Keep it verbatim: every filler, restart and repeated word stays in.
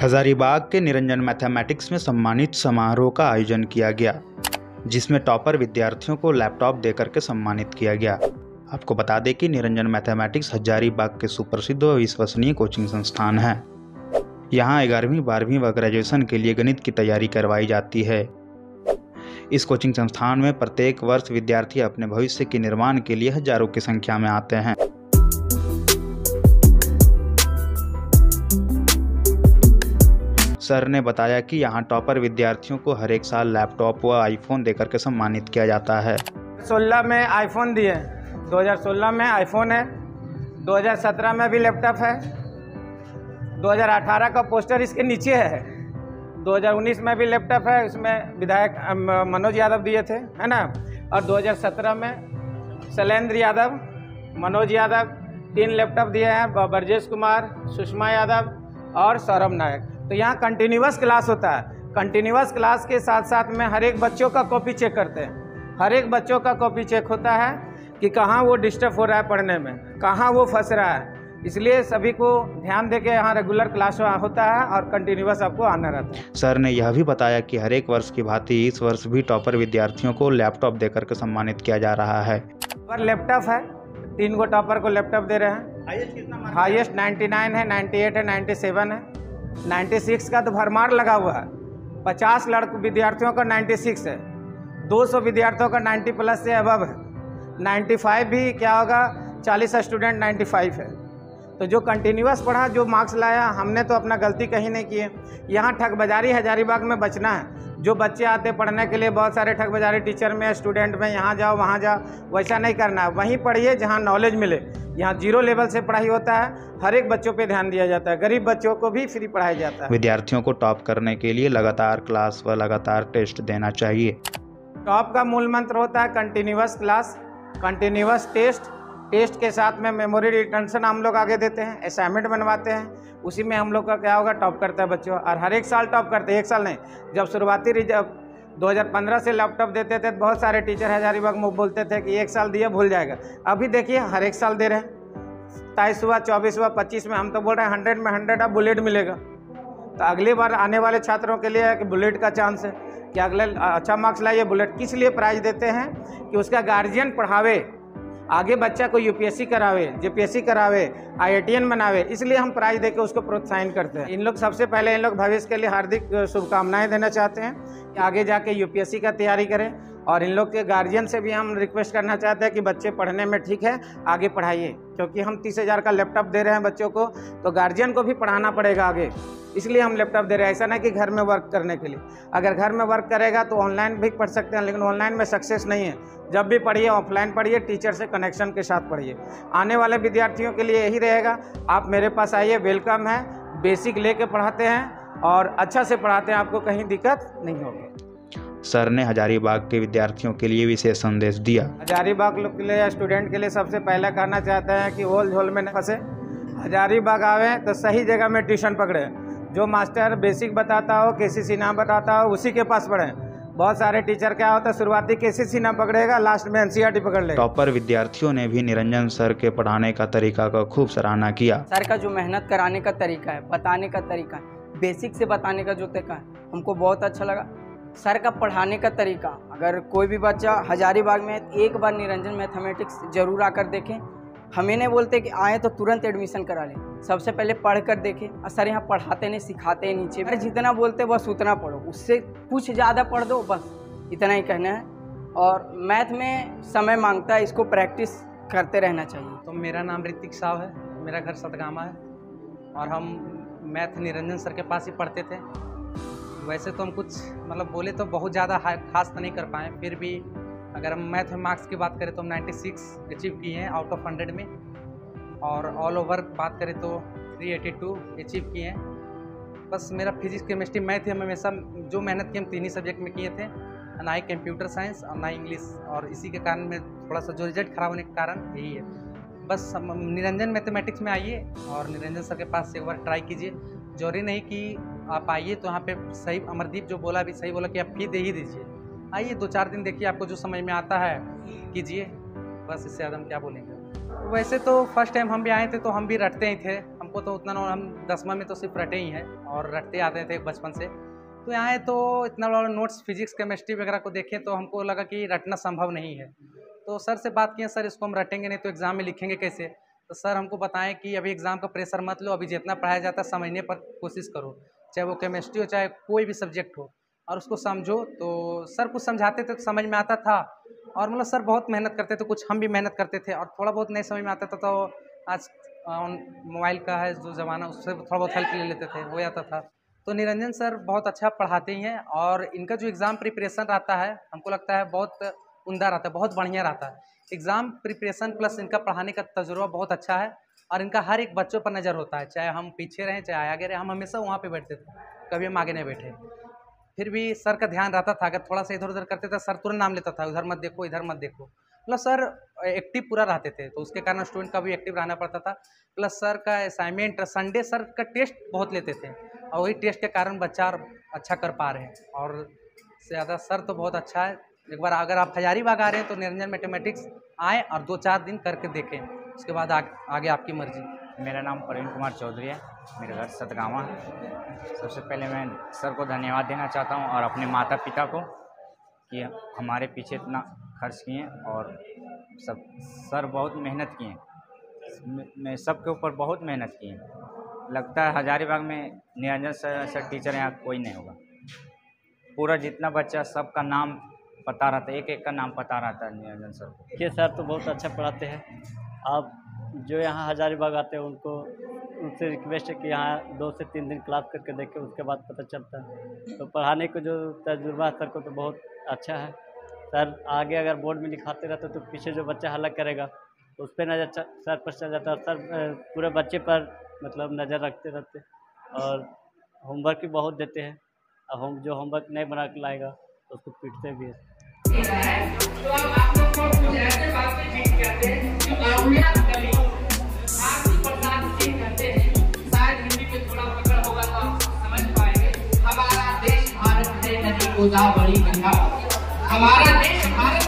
हजारीबाग के निरंजन मैथमेटिक्स में सम्मानित समारोह का आयोजन किया गया, जिसमें टॉपर विद्यार्थियों को लैपटॉप देकर के सम्मानित किया गया। आपको बता दें कि निरंजन मैथमेटिक्स हजारीबाग के सुप्रसिद्ध व विश्वसनीय कोचिंग संस्थान है। यहाँ ग्यारहवीं बारहवीं व ग्रेजुएशन के लिए गणित की तैयारी करवाई जाती है। इस कोचिंग संस्थान में प्रत्येक वर्ष विद्यार्थी अपने भविष्य के निर्माण के लिए हजारों की संख्या में आते हैं। सर ने बताया कि यहाँ टॉपर विद्यार्थियों को हर एक साल लैपटॉप व आईफोन देकर के सम्मानित किया जाता है। सोलह में आईफोन दिए, दो हज़ार सोलह में आईफोन है, दो हज़ार सत्रह में भी लैपटॉप है, दो हज़ार अठारह का पोस्टर इसके नीचे है, दो हज़ार उन्नीस में भी लैपटॉप है, उसमें विधायक मनोज यादव दिए थे, है ना। और दो हज़ार सत्रह में शैलेंद्र यादव, मनोज यादव तीन लैपटॉप दिए हैं, ब्रजेश कुमार, सुषमा यादव और सौरभ नायक। तो यहाँ कंटिन्यूअस क्लास होता है। कंटिन्यूअस क्लास के साथ साथ में हर एक बच्चों का कॉपी चेक करते हैं। हर एक बच्चों का कॉपी चेक होता है कि कहाँ वो डिस्टर्ब हो रहा है पढ़ने में, कहाँ वो फंस रहा है। इसलिए सभी को ध्यान देके यहाँ रेगुलर क्लास होता है और कंटिन्यूअस आपको आना रहता है। सर ने यह भी बताया कि हर एक वर्ष की भांति इस वर्ष भी टॉपर विद्यार्थियों को लैपटॉप देकर के सम्मानित किया जा रहा है। पर लैपटॉप है, तीन गो टॉपर को लैपटॉप दे रहे हैं। हाईएस्ट कितना? हाईएस्ट नाइन्टी नाइन है, नाइन्टी एट है, नाइन्टी सेवन है, छियानवे का तो भरमार लगा हुआ है। पचास लड़कों विद्यार्थियों का छियानवे है, दो सौ विद्यार्थियों का नब्बे प्लस से अबव है, पचानवे भी क्या होगा, चालीस स्टूडेंट पचानवे है। तो जो कंटिन्यूअस पढ़ा, जो मार्क्स लाया, हमने तो अपना गलती कहीं नहीं की है। यहाँ ठगबाजारी हजारीबाग में बचना है। जो बच्चे आते पढ़ने के लिए, बहुत सारे ठगबाजारी टीचर में, स्टूडेंट में, यहाँ जाओ वहाँ जाओ, वैसा नहीं करना है। वहीं पढ़िए जहाँ नॉलेज मिले। यहाँ जीरो लेवल से पढ़ाई होता है, हर एक बच्चों पे ध्यान दिया जाता है, गरीब बच्चों को भी फ्री पढ़ाया जाता है। विद्यार्थियों को टॉप करने के लिए लगातार क्लास व लगातार टेस्ट देना चाहिए। टॉप का मूल मंत्र होता है continuous class, continuous test. Test के साथ में मेमोरी रिटेंशन हम लोग आगे देते हैं, असाइनमेंट बनवाते हैं, उसी में हम लोग का क्या होगा, टॉप करता है बच्चों। और हर एक साल टॉप करते हैं, एक साल नहीं। जब शुरुआती रिजल्ट दो हज़ार पंद्रह से लैपटॉप देते थे, बहुत सारे टीचर हजारीबाग में बोलते थे कि एक साल दिया भूल जाएगा। अभी देखिए हर एक साल दे रहे हैं। सताईस हुआ, चौबीस हुआ, पच्चीस में हम तो बोल रहे हैं हंड्रेड में हंड्रेड अब बुलेट मिलेगा। तो अगली बार आने वाले छात्रों के लिए है कि बुलेट का चांस है कि अगले अच्छा मार्क्स लाइए बुलेट। किस लिए प्राइज देते हैं कि उसका गार्जियन पढ़ावे, आगे बच्चा को यूपीएससी करावे, जेपीएससी करावे, आईआईटीएन बनावे, इसलिए हम प्राइज देके उसको प्रोत्साहन करते हैं। इन लोग सबसे पहले इन लोग भविष्य के लिए हार्दिक शुभकामनाएं देना चाहते हैं कि आगे जाके यूपीएससी का तैयारी करें। और इन लोग के गार्जियन से भी हम रिक्वेस्ट करना चाहते हैं कि बच्चे पढ़ने में ठीक है, आगे पढ़ाइए, क्योंकि हम तीस हज़ार का लैपटॉप दे रहे हैं बच्चों को, तो गार्जियन को भी पढ़ाना पड़ेगा आगे, इसलिए हम लैपटॉप दे रहे हैं। ऐसा नहीं कि घर में वर्क करने के लिए। अगर घर में वर्क करेगा तो ऑनलाइन भी पढ़ सकते हैं, लेकिन ऑनलाइन में सक्सेस नहीं है। जब भी पढ़िए ऑफलाइन पढ़िए, टीचर से कनेक्शन के साथ पढ़िए। आने वाले विद्यार्थियों के लिए यही रहेगा, आप मेरे पास आइए, वेलकम है। बेसिक लेके पढ़ाते हैं और अच्छा से पढ़ाते हैं, आपको कहीं दिक्कत नहीं होगी। सर ने हजारीबाग के विद्यार्थियों के लिए विशेष संदेश दिया। हजारीबाग लोग के लिए या स्टूडेंट के लिए सबसे पहले कहना चाहते हैं कि होल झोल में न फंसे, हजारीबाग आवे तो सही जगह में ट्यूशन पकड़े। जो मास्टर बेसिक बताता हो, केसीसी नाम बताता हो, उसी के पास पढ़ें। बहुत सारे टीचर क्या होता है, शुरुआती केसीसी नाम पकड़ेगा, लास्ट में एनसीईआरटी पकड़ लेगा। टॉपर विद्यार्थियों ने भी निरंजन सर के पढ़ाने का तरीका का खूब सराहना किया। सर का जो मेहनत कराने का तरीका है, बताने का तरीका है, बेसिक से बताने का जो तरीका है, हमको बहुत अच्छा लगा। सर का पढ़ाने का तरीका, अगर कोई भी बच्चा हजारीबाग में एक बार निरंजन मैथमेटिक्स जरूर आकर देखें। हमें नहीं बोलते कि आए तो तुरंत एडमिशन करा लें, सबसे पहले पढ़ कर देखें। और सर यहाँ पढ़ाते नहीं, सिखाते हैं नीचे। अरे जितना बोलते बस उतना पढ़ो, उससे कुछ ज़्यादा पढ़ दो, बस इतना ही कहना है। और मैथ में समय मांगता है, इसको प्रैक्टिस करते रहना चाहिए। तो मेरा नाम ऋतिक साव है, मेरा घर सतगामा है और हम मैथ निरंजन सर के पास ही पढ़ते थे। वैसे तो हम कुछ मतलब बोले तो बहुत ज़्यादा खास तो नहीं कर पाए, फिर भी अगर हम मैथ में मार्क्स की बात करें तो हम छियानवे अचीव किए हैं आउट ऑफ हंड्रेड में। और ऑल ओवर बात करें तो तीन सौ बयासी अचीव किए हैं। बस मेरा फिजिक्स, केमिस्ट्री, मैथ हम हमेशा जो मेहनत की हम तीन ही सब्जेक्ट में किए थे, ना ही कंप्यूटर साइंस और ना इंग्लिश। और इसी के कारण में थोड़ा सा जो रिजल्ट खराब होने के कारण यही है। बस निरंजन मैथमेटिक्स में आइए और निरंजन सर के पास एक बार ट्राई कीजिए। जरूरी नहीं कि आप आइए तो यहाँ पे सही, अमरदीप जो बोला भी सही बोला कि आप फी दे ही दीजिए। आइए दो चार दिन देखिए, आपको जो समझ में आता है कीजिए, बस इससे ज़्यादा हम क्या बोलेंगे। वैसे तो फर्स्ट टाइम हम भी आए थे तो हम भी रटते ही थे, हमको को तो उतना हम दसवां में तो सिर्फ रटे ही हैं और रटते आते थे बचपन से। तो यहाँ है तो इतना बड़ा नोट्स फिजिक्स केमिस्ट्री वगैरह को देखें तो हमको लगा कि रटना संभव नहीं है। तो सर से बात किए, सर इसको हम रटेंगे नहीं तो एग्ज़ाम में लिखेंगे कैसे। तो सर हमको बताएं कि अभी एग्ज़ाम का प्रेशर मत लो, अभी जितना पढ़ाया जाता है समझने पर कोशिश करो, चाहे वो केमिस्ट्री हो चाहे कोई भी सब्जेक्ट हो, और उसको समझो। तो सर कुछ समझाते थे तो समझ में आता था, और मतलब सर बहुत मेहनत करते थे, कुछ हम भी मेहनत करते थे, और थोड़ा बहुत नहीं समझ में आता था तो आज मोबाइल का है जो ज़माना, उससे थोड़ा बहुत हेल्प ले लेते थे, हो जाता था। तो निरंजन सर बहुत अच्छा पढ़ाते ही हैं, और इनका जो एग्ज़ाम प्रिपरेशन रहता है हमको लगता है बहुत उम्दा रहता है, बहुत बढ़िया रहता है। एग्ज़ाम प्रिपरेशन प्लस इनका पढ़ाने का तजुर्बा बहुत अच्छा है, और इनका हर एक बच्चों पर नज़र होता है, चाहे हम पीछे रहें चाहे आगे रहें, हम हमेशा वहाँ पे बैठते थे, कभी हम आगे नहीं बैठे। फिर भी सर का ध्यान रहता था, अगर थोड़ा सा इधर उधर करते थे सर तुरंत नाम लेता था, उधर मत देखो इधर मत देखो। प्लस सर एक्टिव पूरा रहते थे, तो उसके कारण स्टूडेंट का भी एक्टिव रहना पड़ता था। प्लस सर का असाइनमेंट, संडे सर का टेस्ट बहुत लेते थे, और वही टेस्ट के कारण बच्चा अच्छा कर पा रहे हैं। और ज़्यादा सर तो बहुत अच्छा है। एक बार अगर आप हजारीबाग आ रहे हैं तो निरंजन मैथमेटिक्स आएँ और दो चार दिन करके देखें, उसके बाद आ, आगे आपकी मर्जी। मेरा नाम प्रवीण कुमार चौधरी है, मेरा घर सतगावा है। सबसे पहले मैं सर को धन्यवाद देना चाहता हूं, और अपने माता पिता को कि हमारे पीछे इतना खर्च किए, और सब सर बहुत मेहनत किए, मैं सबके ऊपर बहुत मेहनत किए। लगता है हजारीबाग में निरंजन सर ऐसा टीचर यहाँ कोई नहीं होगा। पूरा जितना बच्चा सबका नाम पता रहता है, एक एक का नाम पता रहता है निरंजन सर को। ये सर तो बहुत अच्छा पढ़ाते हैं। आप जो यहाँ हजारीबाग आते हैं उनको उनसे रिक्वेस्ट है कि यहाँ दो से तीन दिन क्लास करके देखें, उसके बाद पता चलता है। तो पढ़ाने को जो तजुर्बा सर को तो बहुत अच्छा है। सर आगे अगर बोर्ड में लिखाते रहते तो पीछे जो बच्चा हल्ला करेगा तो उस पर नज़र सर पर चल जाता है। सर पूरे बच्चे पर मतलब नज़र रखते रहते, और होमवर्क भी बहुत देते हैं। अब हम जो होमवर्क नहीं बना के लाएगा तो उसको पीटते भी है। तो अब आप लोग को कुछ ऐसे बातें ठीक करते हैं जो कानूनियत कभी आपकी प्रसाद ठीक करते हैं। शायद हिंदी में थोड़ा पकड़ होगा तो आप समझ पाएंगे। हमारा देश भारत है, नदी गोदावरी गंगा। हमारा देश भारत